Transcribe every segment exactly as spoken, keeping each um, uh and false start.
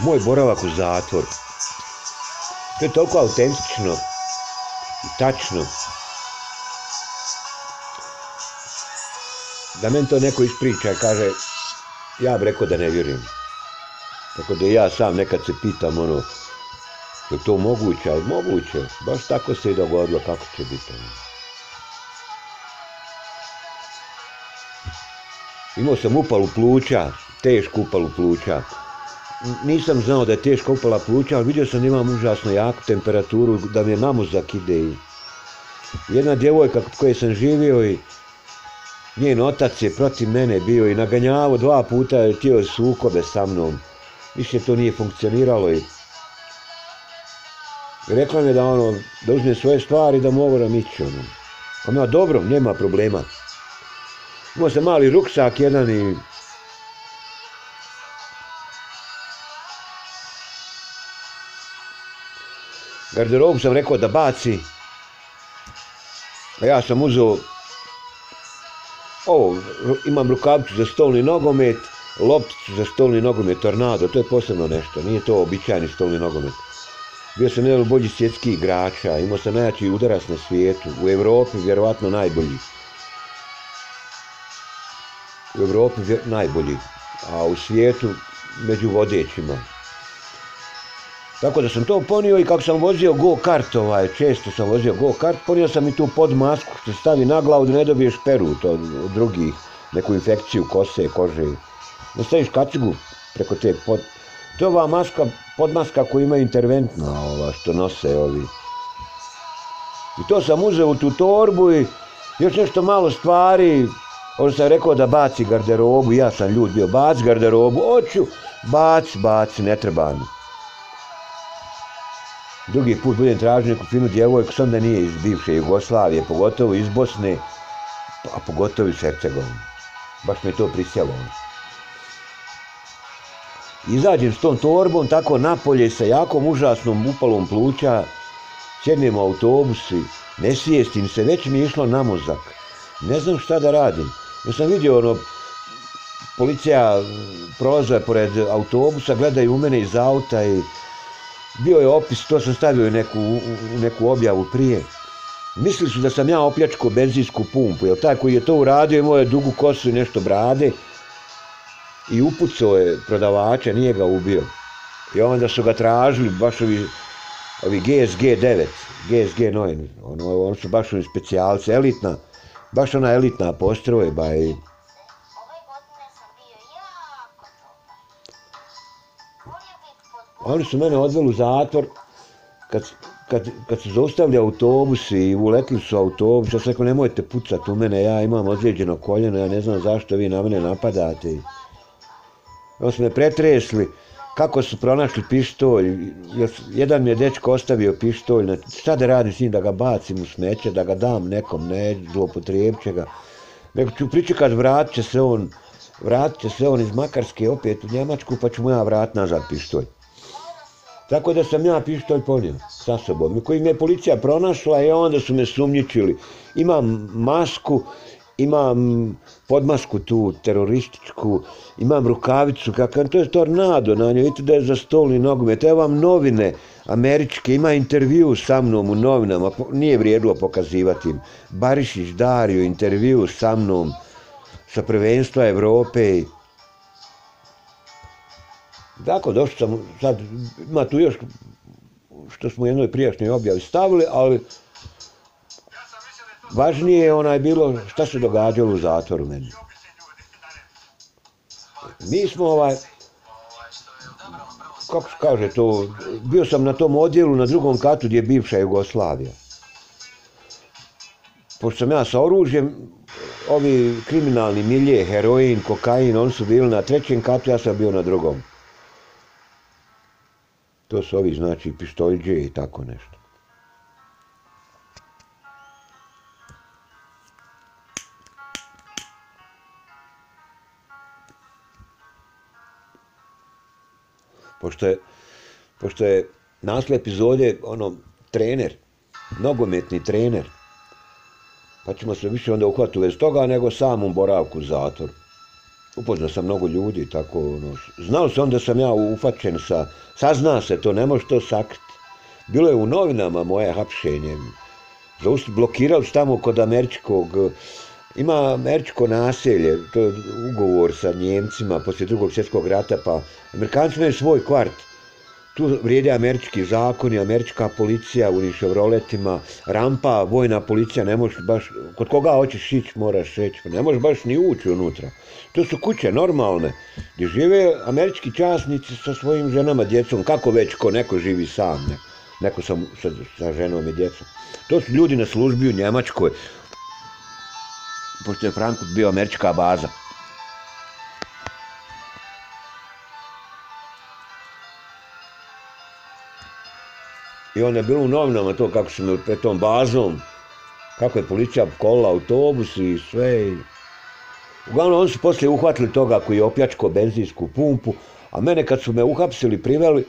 moj boravak u zatvoru. To je toliko autentično i tačno da meni to neko ispriča i kaže, ja bi rekao da ne vjerujem. Tako da ja sam nekad se pitam, ono, je to moguće, ali moguće, baš tako se i dogodilo, kako će biti. Imao sam upalu pluća, tešku upalu pluća. Nisam znao da je teška upala pluća, ali vidio sam da imam užasno jaku temperaturu, da mi je namozak ide. Jedna djevojka kod koje sam živio i njen otac je protiv mene bio i naganjavao dva puta, je htio sukobe sa mnom. Više to nije funkcioniralo i rekla mi je da ono, da uzme svoje stvari da moram ići ono. Pa ima dobro, nema problema. Imao sam mali ruksak jedan i garderobu sam rekao da baci. A ja sam uzeo ovo, imam rukavicu za stolni nogomet, lopticu za stolni nogomet Tornado, to je posebno nešto, nije to običajni stolni nogomet. Bio sam jedan od boljih svjetskih igrača, imao sam najjači udarac na svijetu, u Evropi vjerovatno najbolji. U Evropi najbolji, a u svijetu među vodećima. Tako da sam to ponio i kako sam vozio go-kart, ovaj, često sam vozio go-kart, ponio sam i tu podmasku što se stavi na glavu da ne dobiješ peru to od drugih, neku infekciju kose, kože. Da staviš kacigu preko te pod... To je ova maska, podmaska koju ima interventna, ova, što nose ovi. I to sam uzeo u tu torbu i još nešto malo stvari. Ovo sam rekao da baci garderobu, ja sam ljud bio, baci garderobu, hoću, baci, baci, ne treba mi. Drugi put budem tražio neku finu djevojku, sam da nije iz bivše Jugoslavije, pogotovo iz Bosne, a pogotovo iz Hercegovine. Baš me to prisjelo. Izađem s tom torbom, tako napolje sa jakom užasnom upalom pluća, sjednem u autobus i ne svijestim se, već mi je išlo na mozak. Ne znam šta da radim. Ja sam vidio ono, policija prolazila pored autobusa, gledaju u mene iz auta i bio je opis, to sam stavio u neku, u neku objavu prije. Mislili su da sam ja opljačkao benzinsku pumpu, jer taj koji je to uradio imao je dugu kosu i nešto brade i upucao je prodavača, nije ga ubio. I onda su ga tražili, baš ovi, ovi G S G devet, G S G devet, ono, oni su baš oni specijalci, elitna, baš ona elitna postrojba i oni su mene odveli u zatvor, kad, kad, kad su zaustavili autobusi i uletili su autobus, ja sam rekao nemojte pucati u mene, ja imam ozlijeđeno koljeno, ja ne znam zašto vi na mene napadate. Oni su me pretresli, kako su pronašli pištolj, jedan mi je dečko ostavio pištolj, šta da radim s njim, da ga bacim u smeće, da ga dam nekom, ne, zloupotrijebit će ga. Nego ću pričekat, vratit će se on, vratit će se on iz Makarske opet u Njemačku, pa ću mu ja vratit nazad pištolj. Tako da sam ja pištolj ponio sa sobom, koji mi je policija pronašla i onda su me sumnjičili. Imam masku, imam podmasku tu terorističku, imam rukavicu, kakav, to je Tornado na njoj, vidite da je za stolni nogomet, evo vam novine američke, ima intervju sa mnom u novinama, nije vrijedilo pokazivati im. Barišić Dario, intervju sa mnom, sa prvenstva Evrope. Tako, došao sam, sad ima tu još što smo u jednoj prijašnjoj objavi stavili, ali važnije je onaj bilo šta se događalo u zatvoru meni. Mi smo ovaj, kako se kaže to, bio sam na tom odjelu na drugom katu gdje je bivša Jugoslavija. Pošto sam ja sa oružjem, ovi kriminalni milje, heroin, kokain, oni su bili na trećem katu, ja sam bio na drugom. To su ovi, znači, pištoljđe i tako nešto. Pošto je, pošto je naslov epizode, ono, trener, nogometni trener, pa ćemo se više onda uhvatiti u vez toga nego samom boravku u zatvoru. upoznao sam mnogo ljudi, tako, ono, znao sam da sam ja ufaćen sa, sazna se to, ne može to sakriti. Bilo je u novinama moje hapšenje, blokirali su tamo kod američkog, ima američko naselje, to je ugovor sa Njemcima poslije drugog svjetskog rata, pa Amerikanci imaju svoj kvart. Tu vrijede američki zakoni, američka policija u Chevroletima, rampa, vojna policija, ne možeš baš, kod koga hoćeš ići moraš reći, ne možeš baš ni ući unutra. To su kuće normalne, gdje žive američki časnici sa svojim ženama, djecom, kako već ko neko živi sam, ne? Neko sa, sa, sa ženom i djecom. To su ljudi na službi u Njemačkoj, pošto je Frankfurt bio američka baza. I onda je bilo u novinama to kako su me pred tom bazom, kako je policija kolila autobus i sve. Uglavnom, oni su poslije uhvatili toga koji je opljačkao benzinsku pumpu, a mene kad su me uhapsili, priveli,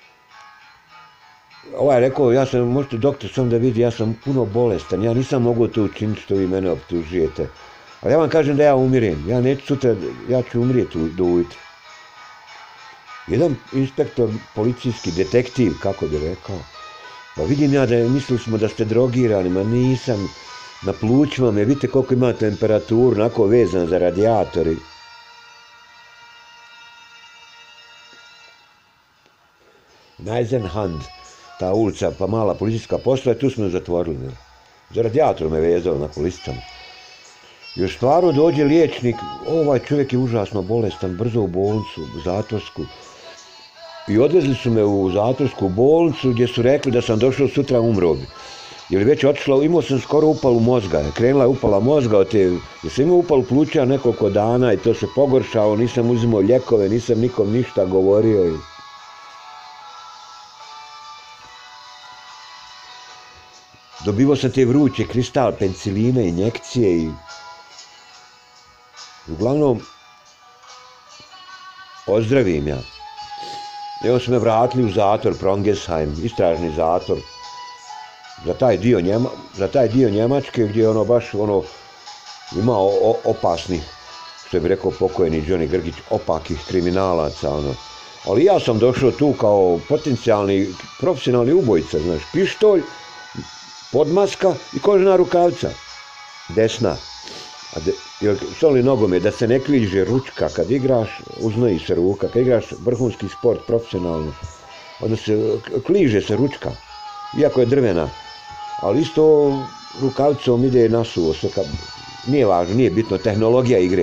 ovaj je rekao, ja sam, možete doktor sam da vidi, ja sam puno bolestan, ja nisam mogao to učiniti što vi mene optužujete. Ali ja vam kažem da ja umirem, ja neću sutra, ja ću umrijeti do ujutro. Jedan inspektor, policijski detektiv, kako bi rekao, pa vidim ja da je, mislili smo da ste drogirani, ma nisam, na plućima me, vidite koliko ima temperaturu, onako vezan za radijatori. Neisenhand, ta ulica, pa mala policijska postaja, tu smo ju zatvorili. Ne? Za radijator me vezao na policama. Još stvarno dođe liječnik, ovaj čovjek je užasno bolestan, brzo u bolnicu, u zatvorsku. I odvezli su me u zatvorsku bolnicu gdje su rekli da sam došao sutra umro bi. Jer već otišla, imao sam skoro upalu mozga, krenula je upala mozga od te, jer sam imao upalu pluća nekoliko dana i to se pogoršao, nisam uzimao lijekove, nisam nikom ništa govorio. Dobivao sam te vruće kristal, penciline, injekcije i uglavnom ozdravim ja. I onda su me vratili u zatvor, Prongesheim, istražni zatvor, za taj dio, Njema, za taj dio Njemačke gdje ono baš ono, ima o, opasnih, što bi rekao pokojeni Johnny Grgić, opakih kriminalaca. Ono. Ali ja sam došao tu kao potencijalni, profesionalni ubojica, znaš, pištolj, podmaska i kožna rukavca, desna. A de, jer stoli nogome, da se ne kliže ručka kad igraš, uznoji se ruka, kad igraš vrhunski sport profesionalno, onda se kliže se ručka, iako je drvena, ali isto rukavicom ide nasuvo, sve kad, nije važno, nije bitno, tehnologija igre.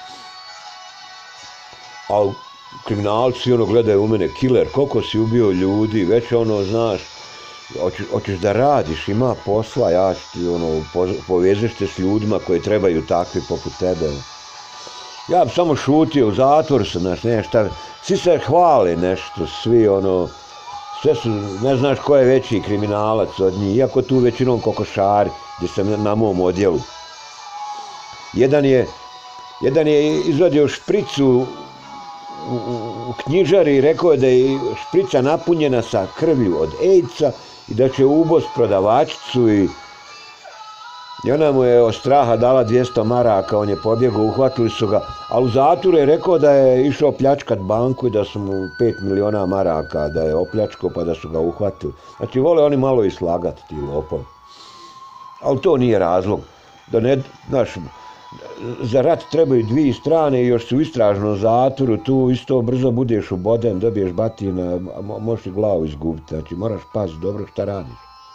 Ali kriminalci ono gledaju u mene, killer, koliko si ubio ljudi, već ono, znaš, Hoćeš, hoćeš da radiš, ima posla, ja ti ono, povežeš te s ljudima koji trebaju takvi poput tebe. Ja bi samo šutio, u zatvoru sam, znaš, ne šta, svi se hvale nešto, svi ono, sve su, ne znaš ko je veći kriminalac od njih, iako tu većinom kokošari, gdje sam na mom odjelu. Jedan je, jedan je izvadio špricu u, u, u knjižari i rekao je da je šprica napunjena sa krvlju od AIDS-a, i da će ubost prodavačicu i, i ona mu je od straha dala dvjesto maraka, on je pobjegao, uhvatili su ga, ali u zatvoru je rekao da je išao pljačkat banku i da su mu pet miliona maraka, da je opljačkao pa da su ga uhvatili. Znači vole oni malo i slagati ti lopovi. Ali to nije razlog. Da ne, znaš, za rat trebaju dvije strane i još su u istražnom zatvoru, tu isto brzo budeš uboden, dobiješ batina, možeš i glavu izgubiti, znači moraš paziti dobro šta radiš.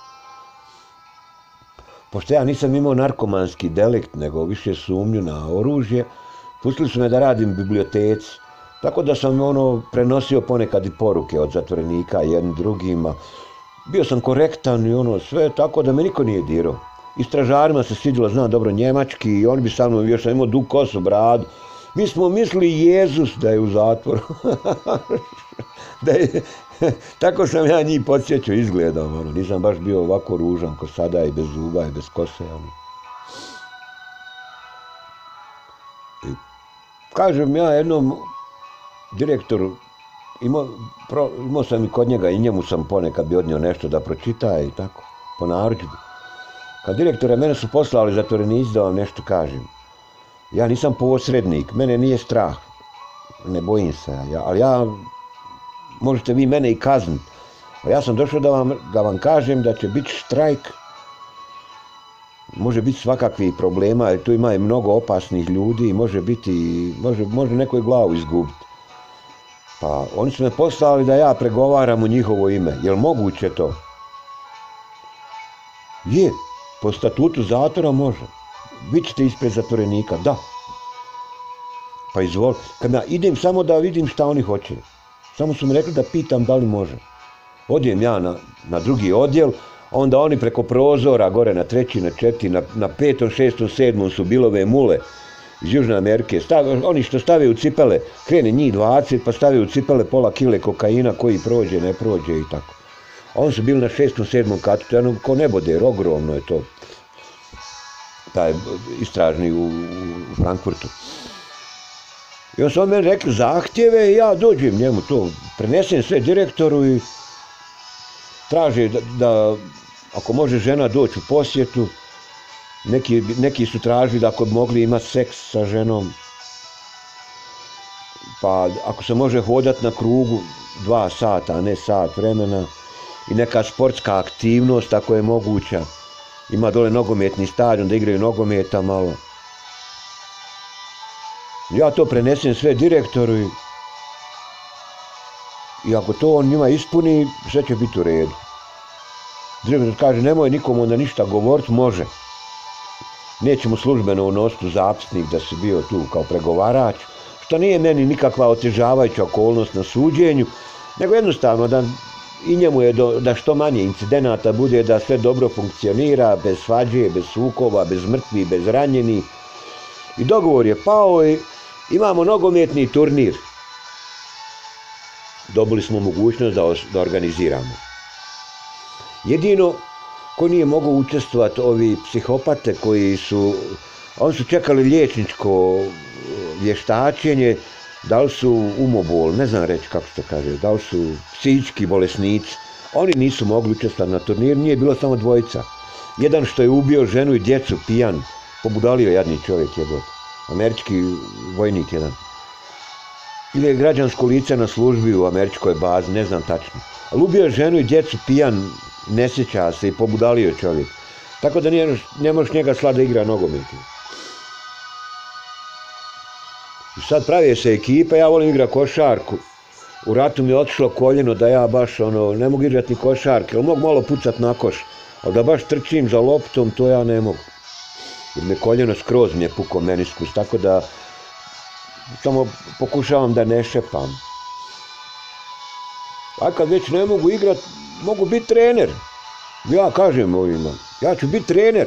Pošto ja nisam imao narkomanski delikt, nego više sumnju na oružje, pustili su me da radim u biblioteci, tako da sam ono prenosio ponekad i poruke od zatvorenika jednim drugima. Bio sam korektan i ono sve, tako da me niko nije dirao. Istražarima se svidjelo, znam dobro njemački i oni bi sa mnom, još sam imao dug kosu, bradu. Mi smo mislili Jezus da je u zatvoru. da je, tako sam ja njih podsjećao, izgledao, ono. Nisam baš bio ovako ružan ko sada i bez zuba i bez kose. Ono. I, kažem ja jednom direktoru, imao, pro, imao sam i kod njega i njemu sam ponekad bi odnio nešto da pročita i tako, po narudžbi. Kad direktore, mene su poslali zatvorenici da vam nešto kažem. Ja nisam posrednik, mene nije strah. Ne bojim se, ja, ali ja, možete vi mene i kazniti. Ja sam došao da vam, da vam kažem da će biti štrajk. Može biti svakakvih problema, jer tu ima i mnogo opasnih ljudi i može biti, može, može neko i glavu izgubiti. Pa oni su me poslali da ja pregovaram u njihovo ime. Jel moguće to? Je, po statutu zatvora može. Vi ćete ispred zatvorenika, da. Pa izvoli. Kad ja idem samo da vidim šta oni hoće. Samo su mi rekli da pitam da li može. Odem ja na, na drugi odjel, onda oni preko prozora, gore na treći, na četiri, na, na petom, šestom, sedmom su bilove mule iz Južne Amerike. Stav, oni što stave u cipele, krene njih dvadeset, pa stave u cipele pola kile kokaina koji prođe, ne prođe i tako. A oni su bili na šestom, sedmom katu, to je ono ko neboder, ogromno je to. Taj istražni u, u Frankfurtu. I on su on meni rekli zahtjeve i ja dođem njemu to, prenesem sve direktoru i traže da, da ako može žena doći u posjetu, neki, neki su tražili da ako bi mogli imati seks sa ženom, pa ako se može hodati na krugu dva sata, a ne sat vremena, i neka sportska aktivnost ako je moguća. Ima dole nogometni stadion da igraju nogometa malo. Ja to prenesem sve direktoru i, i ako to on njima ispuni, sve će biti u redu. Direktor kaže, nemoj nikom onda ništa govoriti, može. Nećemo službeno unositi u zapisnik da si bio tu kao pregovarač, što nije meni nikakva otežavajuća okolnost na suđenju, nego jednostavno da i njemu je do, da što manje incidenata bude, da sve dobro funkcionira, bez svađe, bez sukoba, bez mrtvih, bez ranjenih. I dogovor je pao i imamo nogometni turnir. Dobili smo mogućnost da, da organiziramo. Jedino ko nije mogao učestvovati, ovi psihopate koji su, oni su čekali liječničko vještačenje, da li su umobol, ne znam reći kako se kaže, da li su psihički bolesnici. Oni nisu mogli učestvovati na turniru, nije bilo samo dvojica. Jedan što je ubio ženu i djecu, pijan, pobudalio jadni čovjek jebot, američki vojnik jedan. Ili je građansko lice na službi u američkoj bazi, ne znam tačno. Ali ubio je ženu i djecu, pijan, ne sjeća se i pobudalio čovjek. Tako da nije, ne možeš njega slati da igra nogomet. I sad pravi se ekipa, ja volim igrati košarku. U ratu mi je otišlo koljeno da ja baš ono, ne mogu igrati ni košarke, ali mogu malo pucat na koš. Ali da baš trčim za loptom, to ja ne mogu. Jer me koljeno skroz mi je pukao meniskus, tako da samo pokušavam da ne šepam. A kad već ne mogu igrati, mogu biti trener. Ja kažem ovima, ja ću biti trener.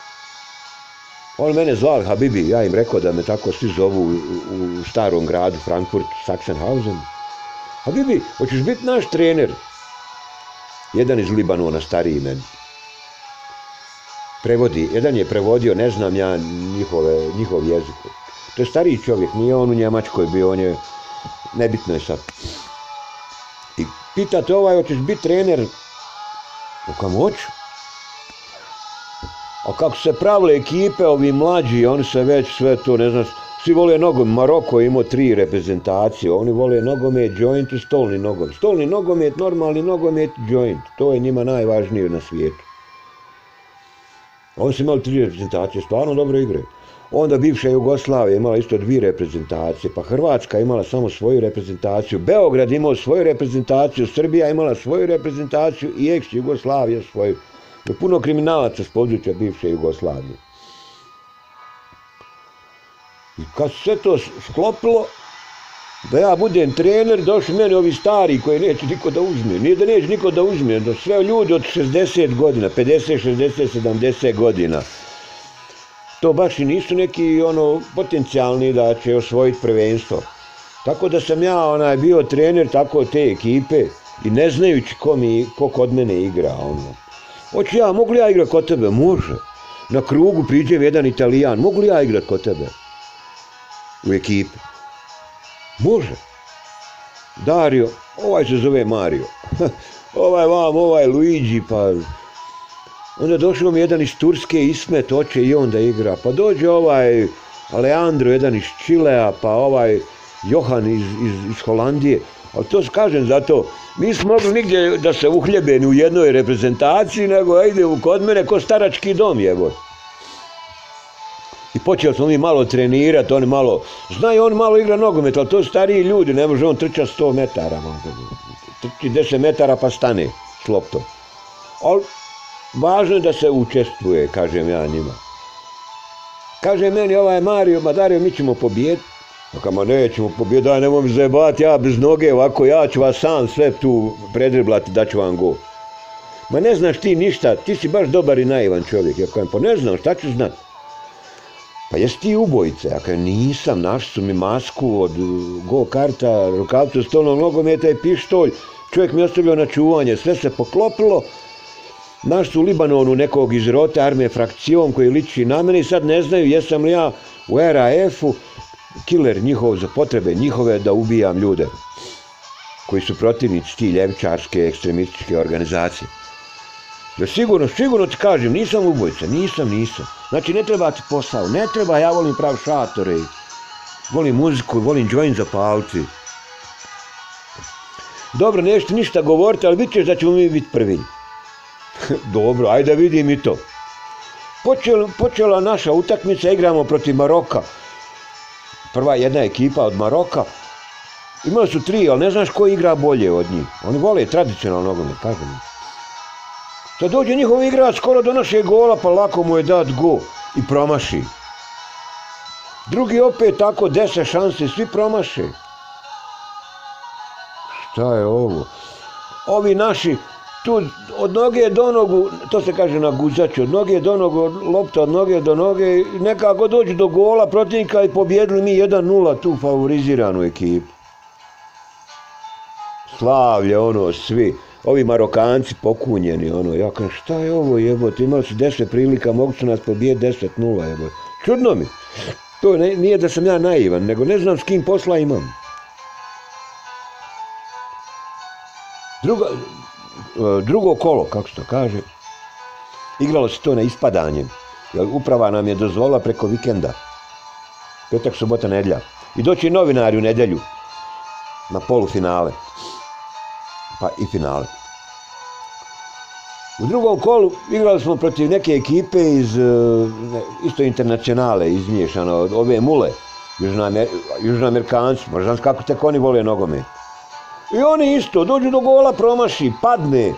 On mene zvali Habibi, ja im rekao da me tako svi zovu u, u starom gradu, Frankfurt, Sachsenhausen. Habibi, hoćeš biti naš trener? Jedan iz Libanona, stariji meni. Prevodi, jedan je prevodio, ne znam ja njihove, njihov jezik. To je stariji čovjek, nije on u Njemačkoj bio, on je, nebitno je sad. I pitate ovaj, hoćeš biti trener? Kam hoću? A kako se pravile ekipe, ovi mlađi, oni se već sve to, ne znam, svi vole nogomet. Maroko je imao tri reprezentacije, oni vole nogomet, joint i stolni nogomet. Stolni nogomet, normalni nogomet, joint. To je njima najvažnije na svijetu. Oni su imali tri reprezentacije, stvarno dobro igre. Onda bivša Jugoslavija imala isto dvije reprezentacije, pa Hrvatska imala samo svoju reprezentaciju, Beograd imao svoju reprezentaciju, Srbija imala svoju reprezentaciju i ex-Jugoslavija svoju. Je puno kriminalaca s područja bivše Jugoslavije. I kad se sve to sklopilo, da ja budem trener, došli meni ovi stari koji neće niko da uzme. Nije da neće niko da uzme, da sve ljudi od šezdeset godina, pedeset, šezdeset, sedamdeset godina. To baš i nisu neki ono potencijalni da će osvojiti prvenstvo. Tako da sam ja onaj bio trener tako te ekipe i ne znajući ko, mi, ko kod mene igra. Ono. Hoću ja, mogu li ja igrati kod tebe? Može. Na krugu priđe jedan Italijan, mogu li ja igrati kod tebe? U ekipi. Može. Dario, ovaj se zove Mario. Ovaj vam, ovaj Luigi, pa... Onda došao mi jedan iz Turske, Ismet, hoće i on da igra. Pa dođe ovaj Leandro, jedan iz Čilea, pa ovaj Johan iz, iz, iz Holandije. Ali to kažem zato, nismo mogli nigdje da se uhljebe ni u jednoj reprezentaciji, nego ide kod mene ko starački dom, jebo. I počeli smo mi malo trenirati, oni malo, znaju on malo igra nogomet, ali to stariji ljudi, ne može on trčati sto metara, trči deset metara pa stane s loptom. Ali važno je da se učestvuje, kažem ja njima. Kaže meni ovaj Mario, ma Dario, mi ćemo pobijediti. Pa ma nećemo pobijediti, daj nemoj mi zajebati, ja bez noge, ovako ja ću vas sam sve tu predriblati, da ću vam go. Ma ne znaš ti ništa, ti si baš dobar i naivan čovjek. Ja kažem, pa ne znam, šta ću znat? Pa jesi ti ubojice? Ja kažem, nisam, našli su mi masku od go karta, rukavcu stolnog nogometa i pištolj. Čovjek mi je ostavio na čuvanje, sve se poklopilo. Naš su u Libanonu nekog iz rote armije frakcijom koji liči na mene i sad ne znaju jesam li ja u R A F-u kiler njihov za potrebe njihove da ubijam ljude koji su protivnici ti ljevičarske ekstremističke organizacije. Da sigurno, sigurno ti kažem, nisam ubojica, nisam, nisam. Znači ne treba ti posao, ne treba, ja volim prav šatore, volim muziku, volim joint zapaliti. Dobro, nećete ništa govoriti, ali vidit ćeš da ćemo mi biti prvi. Dobro, ajde da vidim i to. Počela, počela naša utakmica, igramo protiv Maroka. Prva jedna ekipa od Maroka. Imali su tri, ali ne znaš ko igra bolje od njih. Oni vole tradicionalno nogomet, kažem. Sad dođe njihov igrač skoro do našeg gola, pa lako mu je dat go i promaši. Drugi opet tako deset šanse, svi promaše. Šta je ovo? Ovi naši, tu od noge do nogu, to se kaže na guzaču, od noge do nogu, lopta od noge do noge, nekako dođu do gola protivnika i pobjedili mi jedan nula tu favoriziranu ekipu. Slavlje, ono, svi. Ovi Marokanci pokunjeni, ono, ja kažem, šta je ovo, jebote, imali su deset prilika, mogu su nas pobijeti deset nula, jebote. Čudno mi. To ne, nije da sam ja naivan, nego ne znam s kim posla imam. Drugo, drugo kolo, kako se to kaže, igralo se to na ispadanje. Uprava nam je dozvolila preko vikenda. Petak, subota, nedjelja. I doći novinari u nedjelju na polufinale. Pa i finale. U drugom kolu igrali smo protiv neke ekipe iz isto internacionale, izmiješano od ove mule, južnoamerikanci, možda znaš kako tek oni vole nogomet. I oni isto, dođu do gola, promaši, padne.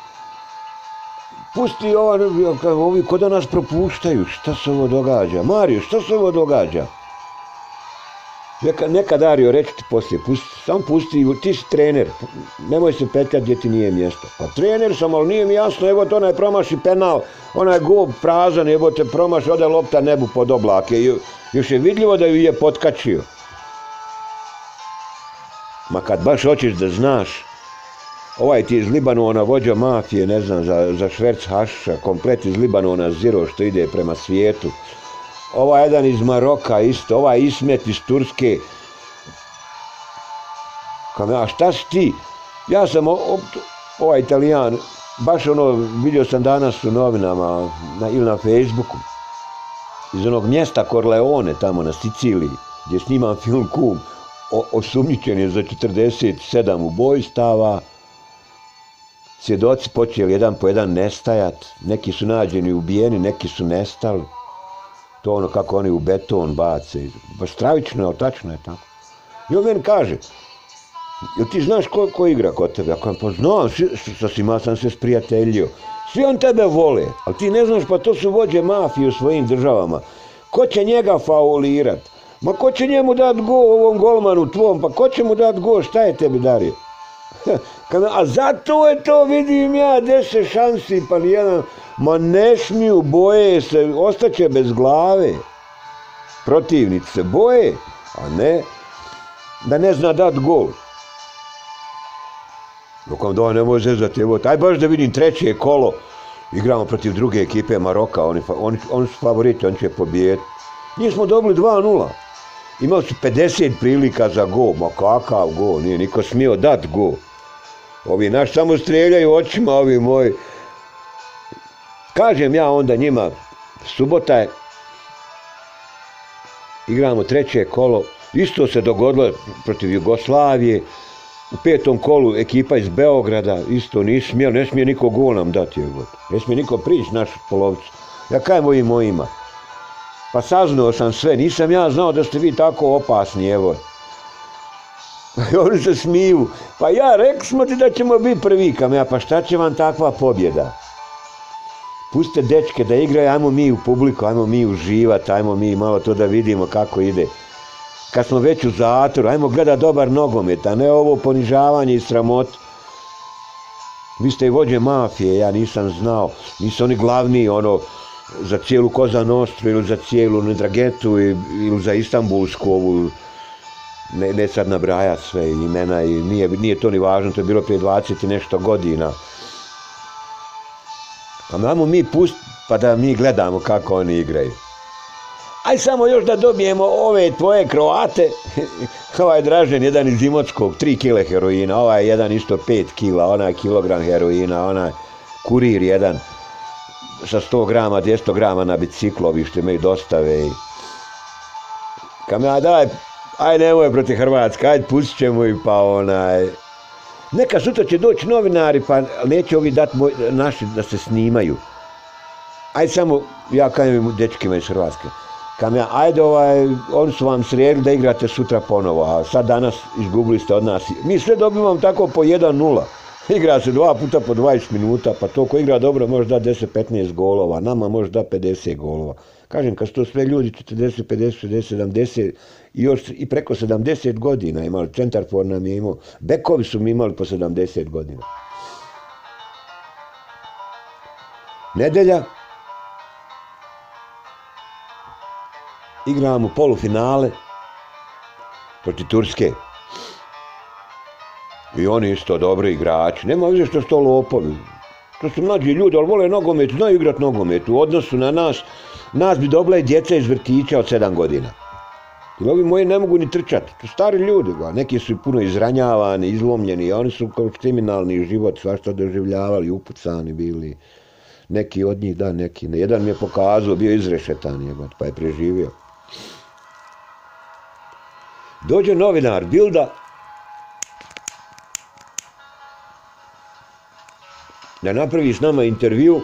Pusti ova, ovi ko da nas propuštaju, šta se ovo događa? Mario, šta se ovo događa? Neka, neka Dario, reći ti poslije, pusti, sam pusti, ti si trener, nemoj se petljati gdje ti nije mjesto. Pa trener sam, ali nije mi jasno, evo to onaj promaši penal, onaj go prazan, evo te promaši, ode lopta nebu pod oblake. I, još je vidljivo da ju je potkačio. Ma kad baš hoćeš da znaš, ovaj ti iz Libanona, vođa mafije, ne znam, za, za šverc hašiša, komplet iz Libanona, ziro što ide prema svijetu. Ovaj jedan iz Maroka isto, ovaj Ismet iz Turske. Kam ja, šta si ti? Ja sam ovaj Italijan, baš ono, vidio sam danas u novinama na, ili na Facebooku, iz onog mjesta Corleone, tamo na Siciliji, gdje snimam film Kum, osumnjičen je za četrdeset sedam ubojstava, svjedoci počeli jedan po jedan nestajat, neki su nađeni ubijeni, neki su nestali. To ono kako oni u beton bace. Baš stravično je, ali tačno je tako. I on meni kaže, jel ti znaš ko, ko igra kod tebe? Ja kažem, pa znam, sa svima sam se sprijateljio. Svi on tebe vole, ali ti ne znaš, pa to su vođe mafije u svojim državama. Ko će njega faulirat? Ma ko će njemu dat go ovom golmanu tvom? Pa ko će mu dat go? Šta je tebi dario? A zato je to, vidim ja, deset šansi, pa nijedan. Ma ne smiju, boje se, ostaće bez glave. Protivnici se boje, a ne da ne zna dat gol. Dok vam dovoljno ne može zezati, evo, aj baš da vidim treće kolo, igramo protiv druge ekipe Maroka, oni, oni, oni su favoriti, oni će pobijeti. Njih smo dobili dva nula. Imali su pedeset prilika za gol, ma kakav gol, nije niko smio dat gol. Ovi naš samo streljaju očima, ovi moji. Kažem ja onda njima, subota je, igramo treće kolo, isto se dogodilo protiv Jugoslavije, u petom kolu ekipa iz Beograda, isto nisu smjeli, ne smije niko gol nam dati, ne smije niko prići našu polovicu. Ja kaj mojim mojima? Pa saznao sam sve, nisam ja znao da ste vi tako opasni, evo. I oni se smiju, pa ja rekli smo ti da ćemo biti prvi, kam ja, pa šta će vam takva pobjeda? Pustite dečke da igraju, ajmo mi u publiku, ajmo mi uživati, ajmo mi malo to da vidimo kako ide. Kad smo već u zatvoru, ajmo gledati dobar nogomet, a ne ovo ponižavanje i sramot. Vi ste i vođe mafije, ja nisam znao, nisu oni glavni, ono, za cijelu Koza Nostru ili za cijelu Nedragetu ili za Istanbulsku ovu, ne, ne sad nabrajati sve imena i nije, nije to ni važno, to je bilo prije dvadeset i nešto godina. Pa imamo mi pust, pa da mi gledamo kako oni igraju. Aj samo još da dobijemo ove tvoje Kroate, ovaj Dražen, jedan iz Imotskog, tri kile heroina, ovaj jedan isto pet kila, onaj kilogram heroina, onaj Kurir jedan sa sto grama, dvjesto grama na biciklovi što imaju dostave. Kam ja daj, aj nemoj protiv Hrvatske, aj pustit ćemo i pa onaj. Neka sutra će doći novinari, pa neće ovi dati naši da se snimaju. Aj samo, ja kajem dečkima iz Hrvatske. Kam ja, ajde ovaj, oni su vam sredili da igrate sutra ponovo, a sad danas izgubili ste od nas. Mi sve dobivamo tako po jedan nula. Igra se dva puta po dvadeset minuta, pa to ko igra dobro može da deset petnaest golova, nama može da pedeset golova. Kažem, kad su to sve ljudi četrdeset, pedeset, šezdeset, sedamdeset i još i preko sedamdeset godina imali, centarfor nam je imao, bekovi su mi imali po sedamdeset godina. Nedelja, igramo polufinale protiv Turske. I oni isto dobri igrači. Nema više što su to lopovi. To su mlađi ljudi, ali vole nogomet, znaju igrati nogomet. U odnosu na nas, nas bi dobila i djeca iz vrtića od sedam godina. Jer ovi moji ne mogu ni trčati. To su stari ljudi. Neki su puno izranjavani, izlomljeni. Oni su kao kriminalni život, svašta doživljavali, upucani bili. Neki od njih, da, neki ne. Jedan mi je pokazao, bio izrešetan, pa je preživio. Dođe novinar Bilda, da napravi s nama intervju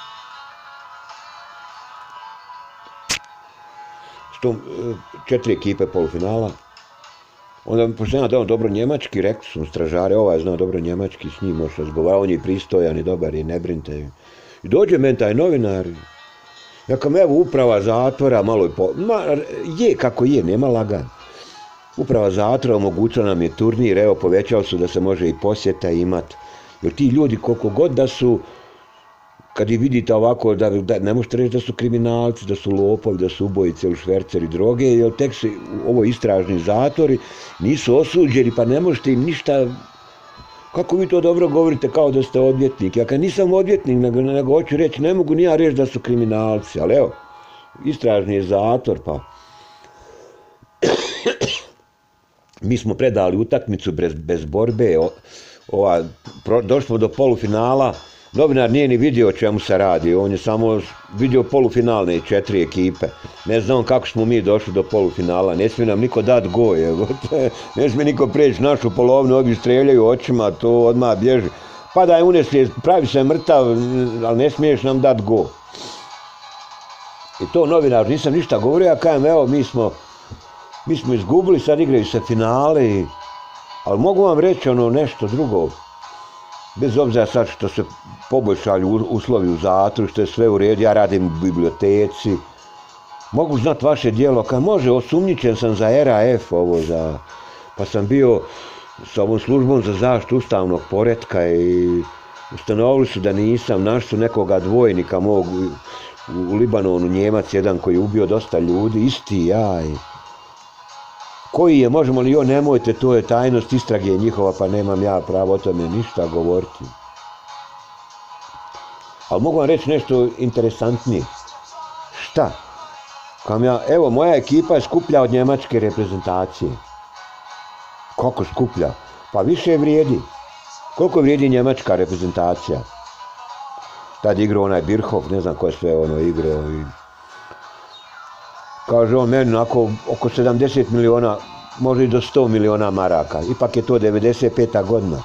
s tom četiri ekipe polufinala. Onda pošto ja dao dobro njemački, rekli su stražare, ovaj zna dobro njemački, s njim može razgovarati, on je pristojan i dobar i ne brinte. I dođe men taj novinar, ja kam evo uprava zatvora, malo je po... Ma, je kako je, nema lagan. Uprava zatvora omogućila nam je turnir, evo povećali su da se može i posjeta imati. Jer ti ljudi koliko god da su, kad ih vidite ovako, da, da ne možete reći da su kriminalci, da su lopovi, da su ubojice ili šverceri droge, jer tek su ovo istražni zatvori, nisu osuđeni, pa ne možete im ništa, kako vi to dobro govorite kao da ste odvjetnik. Ja kad nisam odvjetnik, nego, nego hoću reći, ne mogu ni ja reći da su kriminalci, ali evo, istražni je zatvor, pa... Mi smo predali utakmicu bez, bez borbe, o, ova, pro, došli smo do polufinala, novinar nije ni vidio o čemu se radi, on je samo vidio polufinalne četiri ekipe. Ne znam kako smo mi došli do polufinala, ne smije nam niko dati gol, ne smije niko preći našu polovinu, ovi streljaju očima, to odmah bježi. Pa da je unesli, pravi se mrtav, ali ne smiješ nam dati gol. I to novinar, nisam ništa govorio, ja kajem, evo, mi smo... Mi smo izgubili, sad igraju se finale, ali mogu vam reći ono nešto drugo, bez obzira sad što se poboljšali uslovi u zatvoru, što je sve u redu, ja radim u biblioteci, mogu znati vaše djelo, kad može, osumnjičen sam za R A F, ovo za, pa sam bio s ovom službom za zaštitu ustavnog poretka i ustanovili su da nisam, našli su nekoga dvojnika mog u Libanonu, Njemac jedan koji je ubio dosta ljudi, isti ja i... Koji je, možemo li jo, nemojte, to je tajnost istrage njihova, pa nemam ja pravo o tome ništa govoriti. Ali mogu vam reći nešto interesantnije. Šta? Kam ja, evo, moja ekipa je skuplja od njemačke reprezentacije. Kako skuplja? Pa više vrijedi. Koliko vrijedi njemačka reprezentacija? Tad igrao onaj Birhoff, ne znam ko je sve ono igrao i... Kaže on meni onako oko sedamdeset miliona, može i do sto miliona maraka. Ipak je to devedeset peta godina.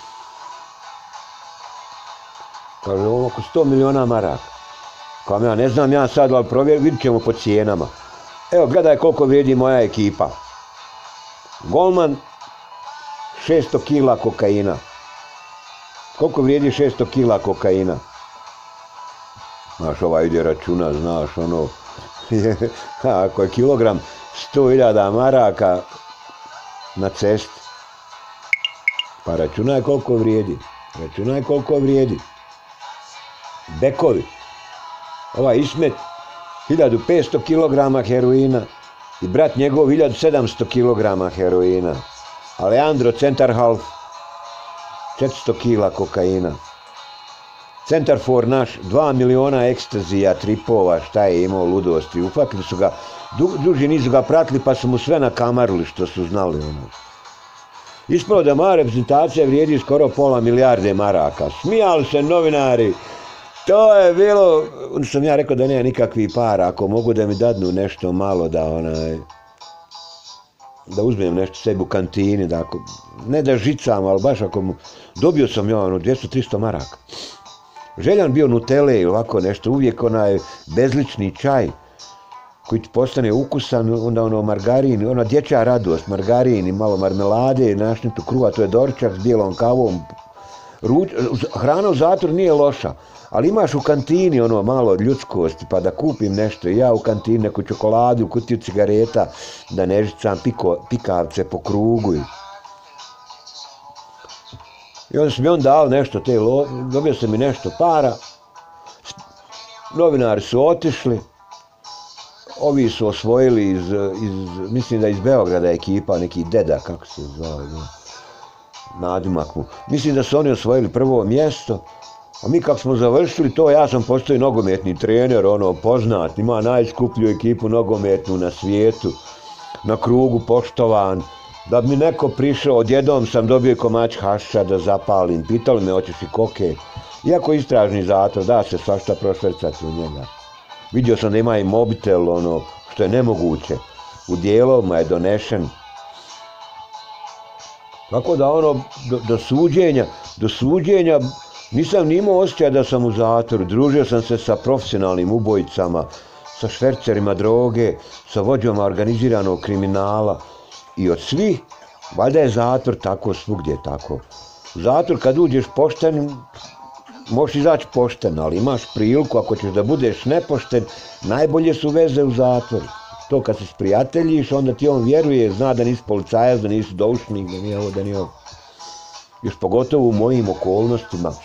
Kaže on oko sto miliona maraka. Kao ja ne znam ja sad, ali provjerim, vidit ćemo po cijenama. Evo, gledaj koliko vrijedi moja ekipa. Golman, šesto kila kokaina. Koliko vrijedi šesto kila kokaina? Znaš, ovaj ide računa, znaš, ono, ako je kilogram sto hiljada maraka na cesti, pa računaj koliko vrijedi, računaj koliko vrijedi. Bekovi, ovaj Ismet, hiljadu petsto kilograma heroina i brat njegov hiljadu sedamsto kilograma heroina. Alejandro Centarhalf, četiristo kila kokaina. Centarfor naš, dva miliona ekstazija, tripova, šta je imao ludosti. Uhvatili su ga, du, duži nisu ga pratili pa su mu sve nakamarili što su znali. Ono. Ispalo da moja reprezentacija vrijedi skoro pola milijarde maraka. Smijali se novinari. To je bilo, onda sam ja rekao da nema nikakvih para, ako mogu da mi dadnu nešto malo da onaj, da uzmem nešto sebi u kantini, da ako, ne da žicam, ali baš ako mu, dobio sam ja ono dvjesto tristo maraka. Željan bio Nutelle i ovako nešto, uvijek onaj bezlični čaj koji ti postane ukusan, onda ono margarin, ona dječja radost, margarin i malo marmelade, našnitu kruha, to je dorčak s bijelom kavom. Ruč, hrana u zatvoru nije loša, ali imaš u kantini ono malo ljudskosti, pa da kupim nešto i ja u kantini neku čokoladu, kutiju cigareta, da ne žicam piko, pikavce po krugu. I onda sam mi on dao nešto, te lo, dobio sam mi nešto para, novinari su otišli, ovi su osvojili iz, iz mislim da iz Beograda ekipa, neki Deda, kako se zove, nadimak mu. Mislim da su oni osvojili prvo mjesto, a mi kako smo završili to, ja sam postao nogometni trener, ono, poznat, ima najskuplju ekipu nogometnu na svijetu, na krugu poštovan. Da bi mi neko prišao, odjednom sam dobio komać hašiša da zapalim, pitali me hoćeš i koke. Iako istražni zatvor, da se svašta prošvercati u njega. Vidio sam da ima i mobitel, ono, što je nemoguće. U dijelovima je donešen. Tako da ono, do, do suđenja, do suđenja, nisam ni imao osjećaj da sam u zatvoru. Družio sam se sa profesionalnim ubojicama, sa švercerima droge, sa vođama organiziranog kriminala. I od svih, valjda je zatvor tako, svugdje tako. U zatvor kad uđeš pošten, možeš izaći pošten, ali imaš priliku, ako ćeš da budeš nepošten, najbolje su veze u zatvoru. To kad se sprijateljiš, onda ti on vjeruje, zna da nisi policajac, da nisi doušnik, da nije ovo, da nije ovo. Još pogotovo u mojim okolnostima.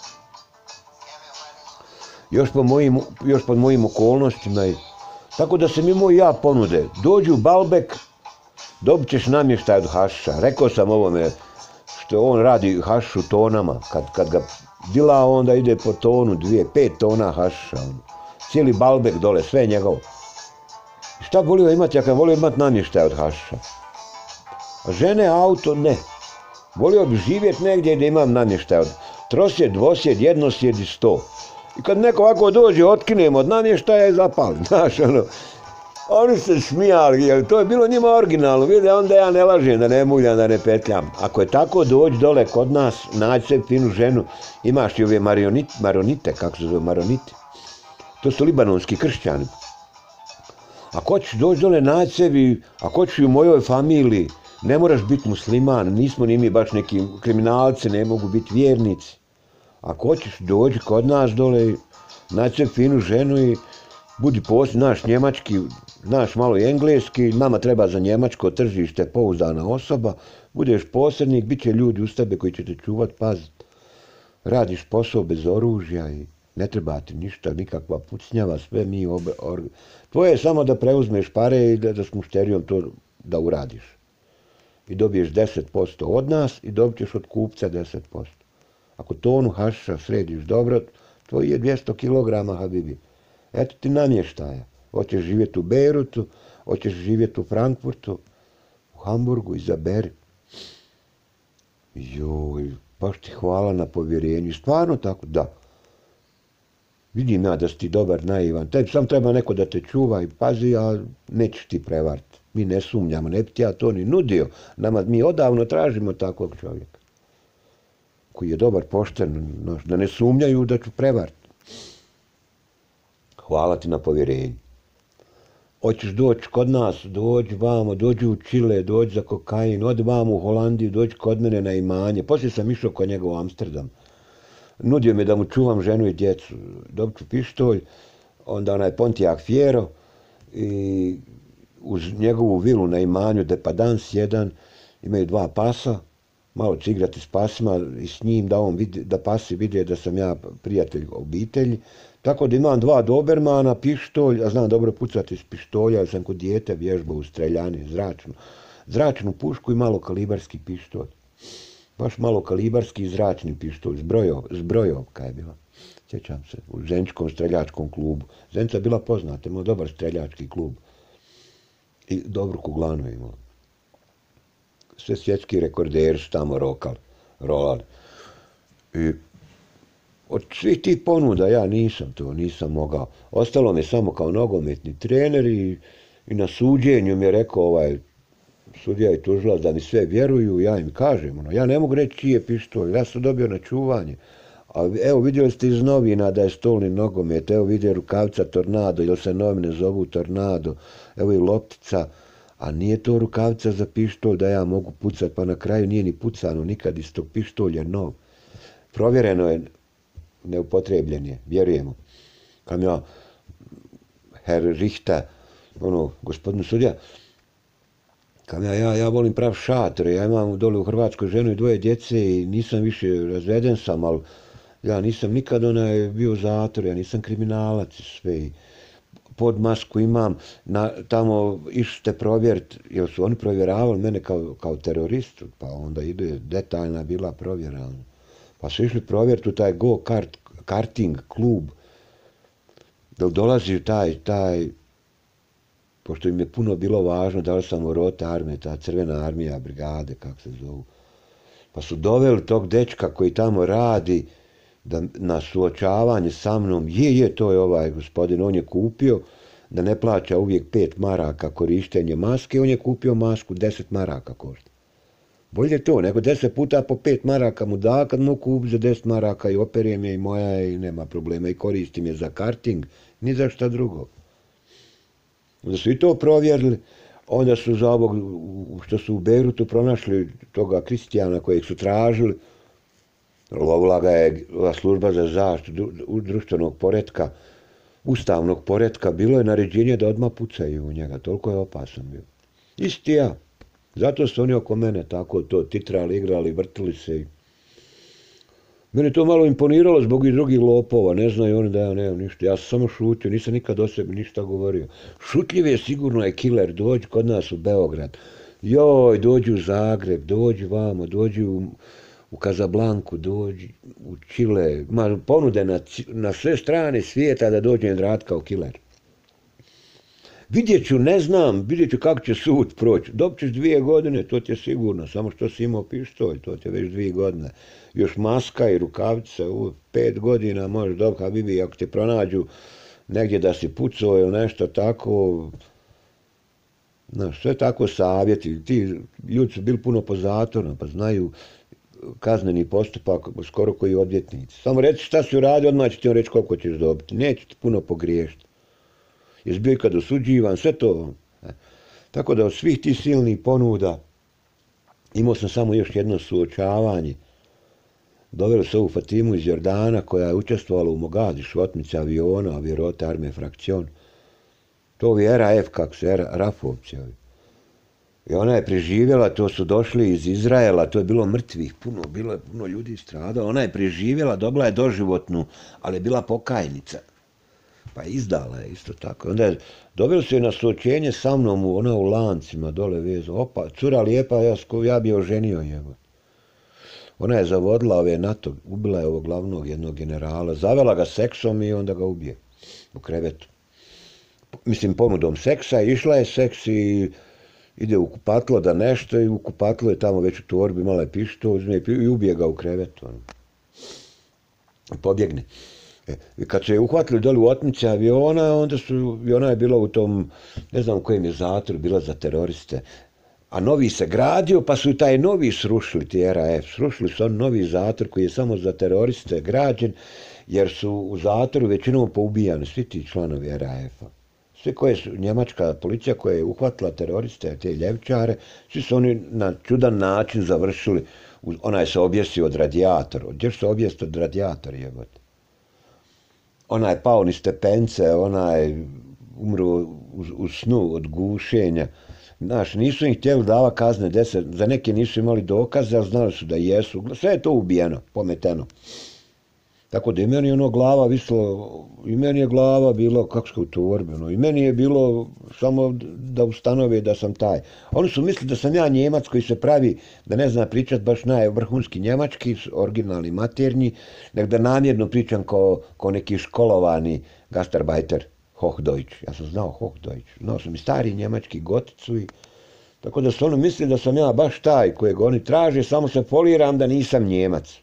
Još po mojim, još pod mojim okolnostima. Tako da se mi moj ja ponude. Dođu u Balbek, dobit ćeš namještaj od hašiša. Rekao sam ovome što on radi hašiš u tonama. Kad, kad ga dila, onda ide po tonu, dvije, pet tona hašiša. Cijeli Balbek dole, sve je njegovo. Šta bi volio imati, ja kad volio imati namještaj od hašiša? A žene, auto, ne. Volio bi živjeti negdje gdje imam namještaj od trosjed, dvosjed, jednosjed i sto. I kad neko ovako dođe, otkinem od namještaja i zapalim. Znaš, ono, oni se smijali, jer to je bilo njima originalno. Vide, onda ja ne lažem, da ne muljam, da ne petljam. Ako je tako, dođi dole kod nas, nađi se finu ženu. Imaš i ove marionite, maronite, kako se zove, maronite. To su libanonski kršćani. Ako hoćeš doći dole, nađi sebi, ako hoćeš i u mojoj familiji, ne moraš biti musliman, nismo ni mi baš neki kriminalci, ne mogu biti vjernici. Ako hoćeš dođi kod nas dole, nađi se finu ženu i budi posljednji, znaš njemački, znaš malo i engleski, nama treba za njemačko tržište pouzdana osoba, budeš posrednik, bit će ljudi uz tebe koji će te čuvat, pazit. Radiš posao bez oružja i ne treba ti ništa, nikakva pucnjava, sve mi obe, or... Tvoje je samo da preuzmeš pare i da, da s mušterijom to da uradiš. I dobiješ deset posto od nas i dobit ćeš od kupca deset posto. Ako tonu hašiša središ dobro, tvoji je dvjesto kilograma, habibi. Eto ti namještaja. Hoćeš živjeti u Bejrutu, hoćeš živjeti u Frankfurtu, u Hamburgu, izaberi. Joj, baš ti hvala na povjerenju. Stvarno tako, da. Vidim ja da si ti dobar, naivan. Tebi sam treba neko da te čuva i pazi, a nećeš ti prevariti. Mi ne sumnjamo, ne bi ti ja to ni nudio. Nama, mi odavno tražimo takvog čovjeka. Koji je dobar, pošten, da ne sumnjaju da ću prevariti. Hvala ti na povjerenju. Hoćeš doći kod nas, dođi vamo, dođi u Čile, dođi za kokain, odi vamo u Holandiju, dođi kod mene na imanje. Poslije sam išao kod njega u Amsterdam. Nudio mi da mu čuvam ženu i djecu. Dobit ću pištolj, onda onaj Pontiac Fiero i uz njegovu vilu na imanju Depadans jedan, imaju dva pasa, malo će igrati s pasima i s njim da, on vidi, da pasi vide da sam ja prijatelj obitelji. Tako da imam dva dobermana, pištolj, a znam dobro pucati iz pištolja, jer sam kod dijete vježbao u streljani, zračnu, zračnu pušku i malo kalibarski pištolj. Baš malo kalibarski i zračni pištolj, zbrojovka je bila. Sjećam se, u Zenčkom streljačkom klubu. Zenca je bila poznata, imao dobar streljački klub. I dobru kuglanu imao. Sve svjetski rekorderi su tamo rokali, rolali. I od svih tih ponuda ja nisam to, nisam mogao. Ostalo mi samo kao nogometni trener i, i na suđenju mi je rekao ovaj sudija i tužilac da mi sve vjeruju, ja im kažem, ono, ja ne mogu reći čiji je pištolj, ja sam dobio na čuvanje. A evo vidjeli ste iz novina da je stolni nogomet, evo vidi rukavica Tornado, ili se novine zovu Tornado, evo i loptica, a nije to rukavica za pištolj da ja mogu pucati, pa na kraju nije ni pucano nikad iz tog pištolja nov. Provjereno je, neupotrebljen je, vjerujemo. Kam ja, Herr Richter, ono, gospodinu sudija, kam ja, ja, ja volim prav šatore, ja imam dole u Hrvatskoj ženu i dvoje djece i nisam više, razveden sam, ali ja nisam nikad onaj bio u zatvoru, ja nisam kriminalac i sve. I pod masku imam, na, tamo iššte provjeriti, jer su oni provjeravali mene kao, kao teroristu, pa onda ide detaljna bila provjera. Pa su išli provjeriti u taj go-kart, karting klub, da dolazi taj, taj, pošto im je puno bilo važno, da li sam u rota armije, ta crvena armija, brigade, kako se zovu. Pa su doveli tog dečka koji tamo radi da, na suočavanje sa mnom. Je, je, to je ovaj gospodin, on je kupio da ne plaća uvijek pet maraka korištenje maske, on je kupio masku, deset maraka košta. Bolje to, nego deset puta po pet maraka mu da, kad mu kupi za deset maraka i operem je i moja je i nema problema i koristim je za karting, ni za šta drugo. Onda su i to provjerili, onda su za ovog, što su u Beirutu pronašli toga Kristijana kojeg su tražili, lovila ga je služba za zaštitu društvenog poretka, ustavnog poretka, bilo je naređenje da odmah pucaju u njega, toliko je opasan bio. Isti ja. Zato su oni oko mene tako to titrali, igrali, vrtili se. Mene to malo imponiralo zbog i drugih lopova, ne znaju oni da ja nemam ništa. Ja sam samo šutio, nisam nikad o sebi ništa govorio. Šutljiv je, sigurno je killer, dođi kod nas u Beograd. Joj, dođi u Zagreb, dođi vamo, dođi u, u Kazablanku, dođi u Čile. Ma ponude na, na sve strane svijeta da dođem rad kao killer. Vidjet ću, ne znam, vidjet ću kako će sud proći. Dobit ćeš dvije godine, to ti je sigurno, samo što si imao pištolj, to ti je već dvije godine. Još maska i rukavice, u pet godina možeš dobiti, a bibi, ako te pronađu negdje da si pucao ili nešto tako, znaš, sve tako savjeti. Ti ljudi su bili puno po zatvorima, pa znaju kazneni postupak skoro koji odvjetnici. Samo reci šta si uradio, odmah će ti on reći koliko ćeš dobiti. Neće ti puno pogriješiti. Jesi bio kad osuđivan, sve to. Tako da od svih tih silnih ponuda imao sam samo još jedno suočavanje. Doveli su ovu Fatimu iz Jordana koja je učestvovala u Mogadišu, otmice aviona, aviorote armije frakcion. To ovi R A F, kako se, Rafovci. I ona je preživjela, to su došli iz Izraela, to je bilo mrtvih, puno, bilo je puno ljudi stradalo. Ona je preživjela, dobila je doživotnu, ali je bila pokajnica. Pa izdala je isto tako. Onda je, dobili su je na suočenje sa mnom, ona u lancima dole vezu. Opa, cura lijepa, ja, ja bi oženio njega. Ona je zavodila ove NATO, ubila je ovog glavnog jednog generala, zavela ga seksom i onda ga ubije u krevetu. Mislim, ponudom seksa, išla je seks i ide u kupatlo da nešto i u kupatlo je tamo već u torbi, imala je pištolj, uzme i ubije ga u krevetu. Pobjegne. E, i kad su je uhvatili doli u otmici aviona, onda su, i ona je bila u tom, ne znam kojem je zatvoru, bila za teroriste. A novi se gradio, pa su taj novi srušili, ti R A F. Srušili su on novi zatvor koji je samo za teroriste građen, jer su u zatvoru većinom poubijani svi ti članovi R A F-a. Svi koje su, njemačka policija koja je uhvatila teroriste, te ljevičare, svi su oni na čudan način završili, onaj se objesio od radijatora. Gdje se objesio od radijatora, jebote? Onaj je pao ni stepence, onaj umro u, u snu od gušenja. Znaš, nisu im htjeli dava kazne deset, za neke nisu imali dokaze, ali znali su da jesu. Sve je to ubijeno, pometeno. Tako da i meni je ono glava vislo, i meni je glava bilo, kako se u torbi, ono, i meni je bilo samo da ustanove da sam taj. Oni su mislili da sam ja Njemac koji se pravi, da ne zna pričat baš najvrhunski njemački, originalni maternji, nego da namjerno pričam kao, kao neki školovani gastarbajter, Hochdeutsch. Ja sam znao Hochdeutsch, znao sam i stari njemački goticu i tako da su oni mislili da sam ja baš taj kojeg oni traže, samo se foliram da nisam Njemac.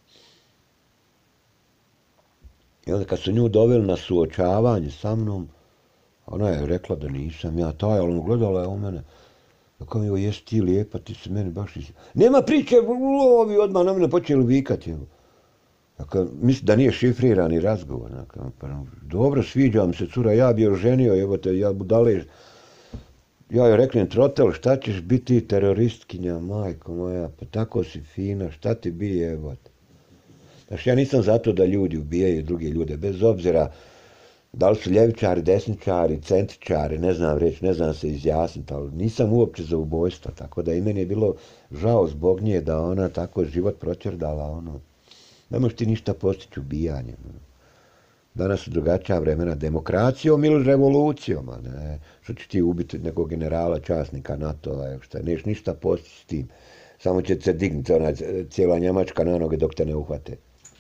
I onda kad su nju doveli na suočavanje sa mnom, ona je rekla da nisam ja taj, ali gledala je u mene. Kako mi joj, jesi ti lijepa, ti se meni baš... Nema priče, ovi odmah na mene počeli vikati. Dakle, mislim da nije šifrirani razgovor. Dakle, pa, dobro, sviđa mi se, cura, ja bi joj ženio, evo te, ja budale... Ja joj reknem, trotel, šta ćeš biti teroristkinja, majko moja, pa tako si fina, šta ti bi, evo te. Znaš, ja nisam zato da ljudi ubijaju druge ljude, bez obzira da li su ljevičari, desničari, centričari, ne znam reći, ne znam se izjasniti, ali nisam uopće za ubojstvo, tako da i meni je bilo žao zbog nje da ona tako život proćerdala, ono, ne možeš ti ništa postići ubijanjem. Danas su drugačija vremena demokracijom ili revolucijom, a ne, što će ti ubiti nekog generala, časnika NATO-a, šta, neš ništa postići s tim, samo će se dignuti ona cijela Njemačka na noge dok te ne uhvate.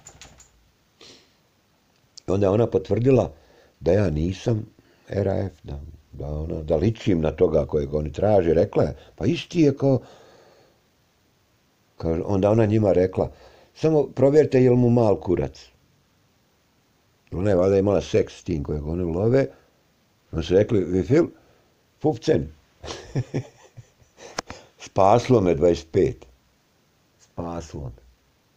I onda je ona potvrdila da ja nisam R A F, da, da, ona, da ličim na toga kojeg oni traže. Rekla je, pa isti je kao... kao onda ona njima rekla, samo provjerite je li mu mal kurac. Ona je valjda imala seks s tim kojeg oni love. Oni su rekli, vi fil? fifteen. Spaslo me dvadeset pet. Spaslo me.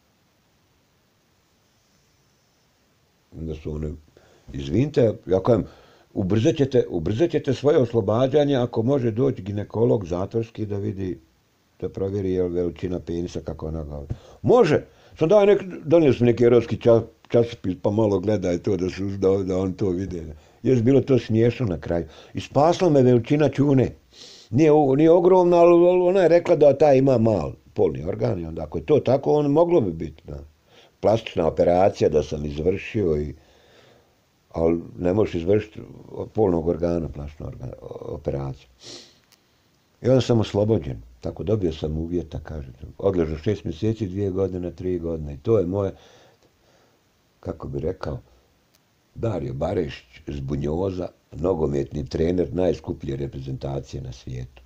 Onda su oni, izvinite, ja kažem, ubrzat ćete, ubrzat ćete svoje oslobađanje ako može doći ginekolog zatvorski da vidi, da provjeri je li veličina penisa kako ona govori. Može! Sam dao nek, donio sam neki erovski čas, časopis pa malo gledaj to da, su, da, da on to vide. Jer bilo to smiješno na kraju. I spasla me veličina čune. Nije, nije ogromna, ali ona je rekla da taj ima mal polni organ i onda ako je to tako, on moglo bi biti. Da. Plastična operacija da sam izvršio, i, ali ne možeš izvršiti polnog organa plastičnu organ, operaciju. I onda sam oslobođen. Tako dobio sam uvjeta, kažete. Odležao šest mjeseci, dvije godine, tri godine. I to je moje, kako bi rekao, Dario Barešić iz Bunjoza, nogometni trener najskuplje reprezentacije na svijetu.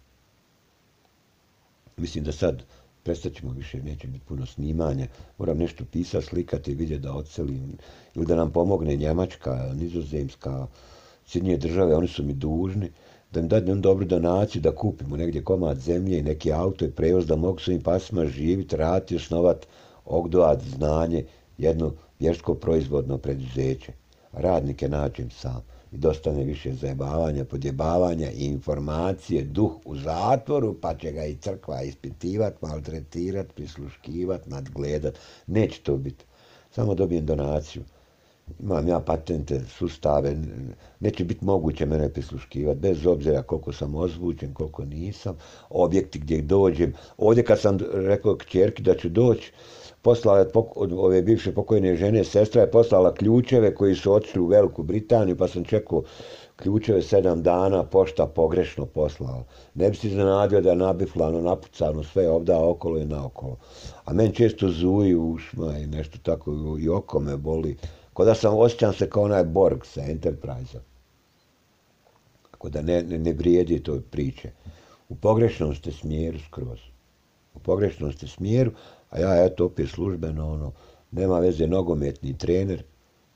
Mislim da sad prestat ćemo više, neće biti puno snimanja. Moram nešto pisati, slikati, vidjeti da odselim. Ili da nam pomogne Njemačka, Nizozemska, Sjedinjene države, oni su mi dužni. Da im dadnem dobru donaciju, da kupimo negdje komad zemlje i neki auto i prevoz, da mogu svojim pasima živjeti, raditi, osnovati, ogdovat znanje, jedno vjersko proizvodno preduzeće. Radnike nađem sam i dostane više zajebavanja, podjebavanja i informacije, duh u zatvoru, pa će ga i crkva ispitivat, maltretirat, prisluškivat, nadgledat. Neće to biti. Samo dobijem donaciju. Imam ja patente, sustave, neće biti moguće mene prisluškivati, bez obzira koliko sam ozvučen, koliko nisam, objekti gdje dođem. Ovdje kad sam rekao kćerki da ću doći, poslala je od ove bivše pokojne žene, sestra je poslala ključeve koji su otišli u Veliku Britaniju, pa sam čekao ključeve sedam dana, pošta pogrešno poslala. Ne bi se iznenadio da je nabiflano, napucano, sve ovdje okolo i naokolo. A meni često zuji ušma i nešto tako, i oko me boli. Ko da sam, osjećam se kao onaj Borg sa Enterprise-a. Tako da ne, ne, ne vrijedi to priče. U pogrešnom ste smjeru skroz. U pogrešnom ste smjeru, a ja eto opet službeno, ono, nema veze nogometni trener,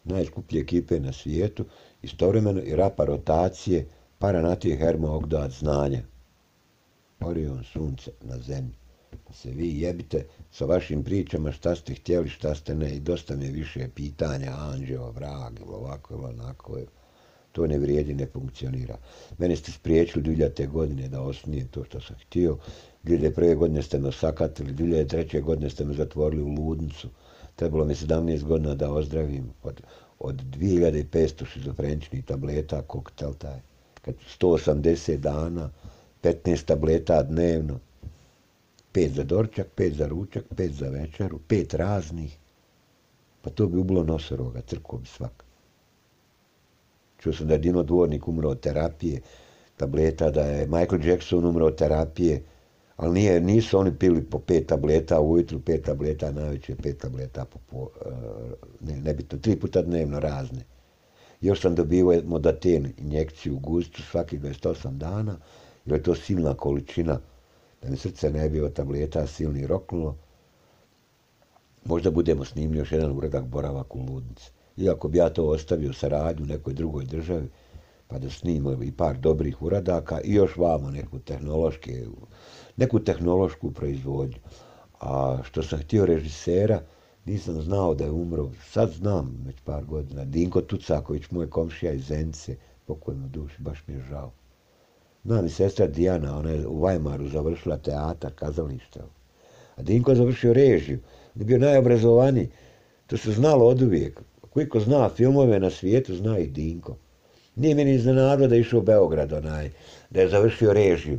najskuplje ekipe na svijetu, istovremeno i rapa rotacije, paranatije Hermo Ogdoad znanja. Orion, sunce na zemlji. Pa se vi jebite sa vašim pričama šta ste htjeli, šta ste ne, i dosta mi je više pitanja, anđeo, vrag, ili ovako ili onako. To ne vrijedi, ne funkcionira. Mene ste spriječili dvije hiljadite. godine da osnijem to što sam htio. dvije hiljadite prve. godine ste me osakatili, dvije hiljadite treće. godine ste me zatvorili u ludnicu. Trebalo mi sedamnaest godina da ozdravim od, od dvije hiljade petsto šizofreničnih tableta, koktel taj. Kad sto osamdeset dana, petnaest tableta dnevno. Pet za doručak, pet za ručak, pet za večeru, pet raznih. Pa to bi ubilo nosoroga, crkao bi svak. Čuo sam da je Dino Dvornik umro od terapije, tableta, da je Michael Jackson umro od terapije, ali nije, nisu oni pili po pet tableta ujutru, pet tableta najveće, pet tableta po, po ne, nebitno, tri puta dnevno razne. Još sam dobivao modaten injekciju u guzicu svakih dvadeset osam dana, jer je to silna količina, da mi srce ne bi od tableta silni roknulo. Možda budemo snimili još jedan uradak boravak u ludnici. Iako bi ja to ostavio saradnju u nekoj drugoj državi, pa da snimimo i par dobrih uradaka i još vamo neku, tehnološke, neku tehnološku proizvodnju. A što sam htio režisera, nisam znao da je umro. Sad znam, već par godina. Dinko Tucaković, moj komšija iz Zenice, pokojno duši, baš mi je žao. Znam i sestra Dijana, ona je u Weimaru završila teatar, kazalište. A Dinko je završio režiju. On je bio najobrazovaniji. To se znalo oduvijek. Koliko zna filmove na svijetu, zna i Dinko. Nije meni iznenadilo da je išao u Beograd, onaj, da je završio režiju.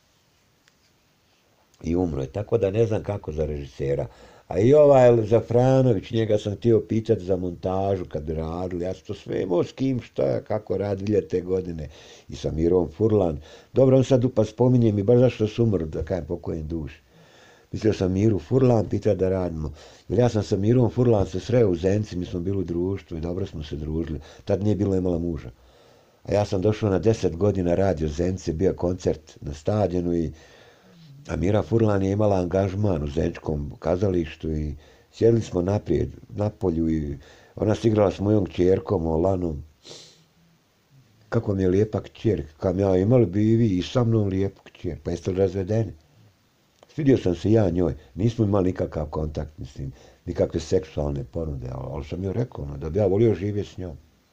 I umro je. Tako da ne znam kako za režisera. A i ovaj Zafranović, njega sam htio pitati za montažu kad bi radili. Ja sam to sve imao s kim, šta, kako radi dvije hiljadite. godine. I sa Mirom Furlan. Dobro, on sad pa spominjem i baš zašto su umrli, da kajem pokojem duši. Mislio sam Miru Furlan pitati da radimo. Jer ja sam sa Mirom Furlan se sreo u Zenici, mi smo bili u društvu i dobro smo se družili. Tad nije bilo imala muža. A ja sam došao na deset godina radio Zenici, bio koncert na stadionu i a Mira Furlan je imala angažman u Zeničkom kazalištu i sjedili smo naprijed, na polju i ona se igrala s mojom kćerkom, Olanom. Kako mi je lijepa kćer, kam ja imali bi i vi i sa mnom lijepu kćer, pa jeste li razvedeni? Svidio sam se ja njoj, nismo imali nikakav kontakt, mislim, nikakve seksualne ponude, ali sam joj rekao, no, da bi ja volio živjeti s njom.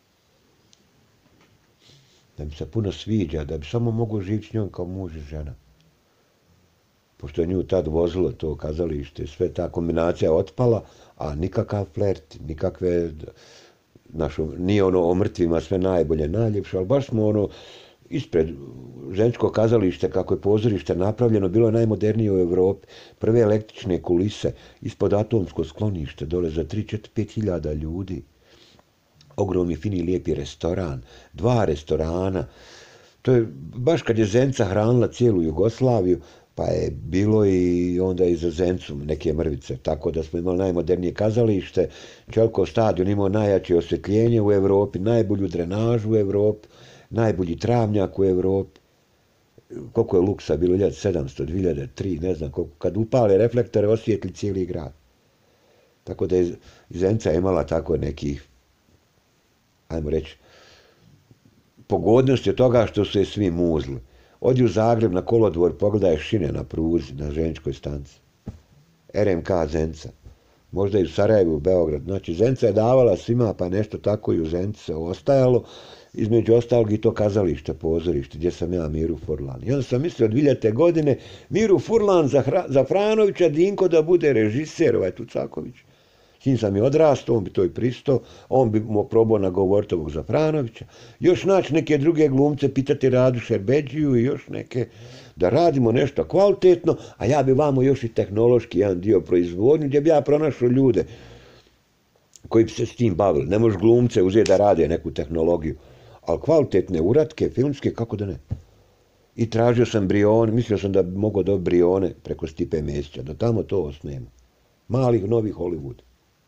Da mi se puno sviđa, da bi samo mogu živjeti s njom kao muž i žena. Pošto je nju tad vozilo to kazalište, sve ta kombinacija otpala, a nikakav flert, nikakve, našo, nije ono o mrtvima sve najbolje, najljepše, ali baš smo ono, ispred Zeničko kazalište, kako je pozorište napravljeno, bilo je najmodernije u Evropi. Prve električne kulise, ispod atomsko sklonište, dole za tri, četiri, pet hiljada ljudi. Ogromni, fini, lijepi restoran, dva restorana. To je baš kad je Zenica hranila cijelu Jugoslaviju, pa je bilo i onda i za Zenicu neke mrvice, tako da smo imali najmodernije kazalište. Čelkov stadion imao najjače osvjetljenje u Evropi, najbolju drenažu u Evropi, najbolji travnjak u Evropi. Koliko je luksa bilo, hiljadu sedamsto, dvije hiljade tri, ne znam koliko. Kad upale reflektore, osvijetli cijeli grad. Tako da je Zenica imala tako nekih, ajmo reći, pogodnosti od toga što su je svi muzli. Odi u Zagreb na kolodvor, pogledaj šine na pruzi, na željezničkoj stanci. R M K Zenica. Možda i u Sarajevu, u Beograd. Znači, Zenica je davala svima, pa nešto tako i u Zenici se ostajalo. Između ostalog i to kazalište, pozorište, gdje sam ja Miru Furlan. I onda sam mislio od dvije hiljadite. godine Miru Furlan za Zafranovića, Dinko da bude režiser, ovaj Tucaković. S njim sam i odrastao, on bi to i pristao, on bi mu probao nagovoriti ovog Zafranovića. Još naći neke druge glumce, pitati Radu Šerbeđiju i još neke, da radimo nešto kvalitetno, a ja bi vamo još i tehnološki jedan dio proizvodnju, gdje bi ja pronašao ljude koji bi se s tim bavili. Ne možeš glumce uzeti da rade neku tehnologiju, ali kvalitetne uratke, filmske, kako da ne. I tražio sam Brione, mislio sam da bi mogao dobiti Brione preko Stipe Mesića, da tamo to osnemo. Malih, novih Hollywood.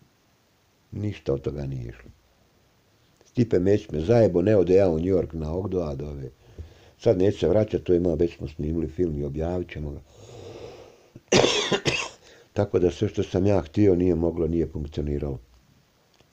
Ništa od toga nije išlo. Stipe Mesić me zajebo, ne ode ja u New York na Ogdoadove. Sad neće se vraćati, to ima, već smo snimili film i objavit ćemo ga. Tako da sve što sam ja htio nije moglo, nije funkcioniralo.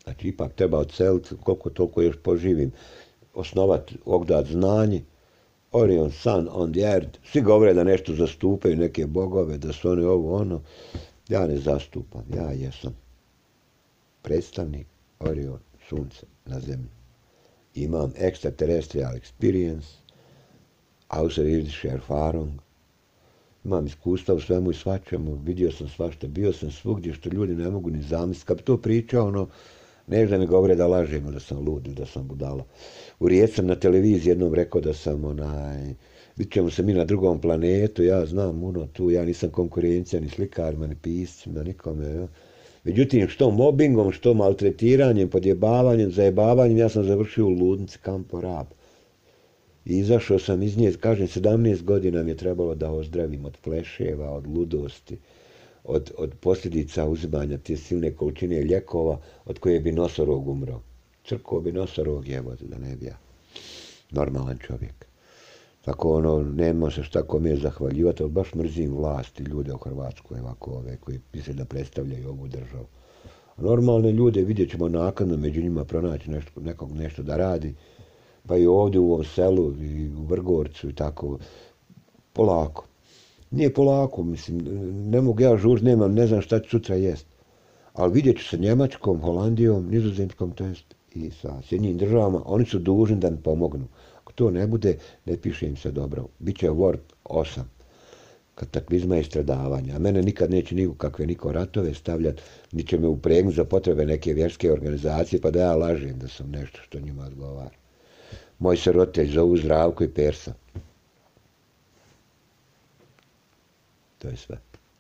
Znači, ipak treba odseliti, koliko toliko još poživim, osnovati, ogdat znanje, Orion, Sun on the Earth, svi govore da nešto zastupaju, neke bogove, da su oni ovo, ono. Ja ne zastupam, ja jesam predstavnik Orion, sunce na zemlji. Imam extraterrestrial experience, außerirdische Erfahrung, imam iskustva u svemu i svačemu, vidio sam svašta, bio sam svugdje što ljudi ne mogu ni zamisliti. Kad bi to pričao, ono, nešto da mi govore da lažem, da sam lud, da sam budala. U Rijeci sam na televiziji jednom rekao da sam, onaj, vidit ćemo se mi na drugom planetu, ja znam, ono, tu, ja nisam konkurencija ni slikarima, ni piscima, nikome, ja. Međutim, što mobbingom, što maltretiranjem, podjebavanjem, zajebavanjem, ja sam završio u ludnici Kampo Rab. I izašao sam iz nje, kažem, sedamnaest godina mi je trebalo da ozdravim od fleševa, od ludosti, od, od posljedica uzimanja te silne količine lijekova od koje bi nosorog umro. Crko bi nosorog jevo, da ne bi ja. Normalan čovjek. Tako ono, nema se šta kome zahvaljivati, ali baš mrzim vlasti, ljude u Hrvatskoj, ovako ove, koji misle da predstavljaju ovu državu. Normalne ljude vidjet ćemo naknadno među njima pronaći nešto, nekog nešto da radi, pa i ovdje u ovom selu, i u Vrgorcu i tako, polako. Nije polako, mislim, ne mogu ja žurt, nemam, ne znam šta ću sutra jest. Ali vidjet ću sa Njemačkom, Holandijom, Nizozemskom, to jest i sa Sjedinjenim državama, oni su dužni da mi pomognu. Ako to ne bude, ne piše im se dobro. Biće Warp osam, kataklizma i stradavanja. A mene nikad neće nikakve niko ratove stavljati, ni će me upregnuti za potrebe neke vjerske organizacije, pa da ja lažem da sam nešto što njima odgovara. Moj se roditelj zovu Zdravko i Persa. To je sve.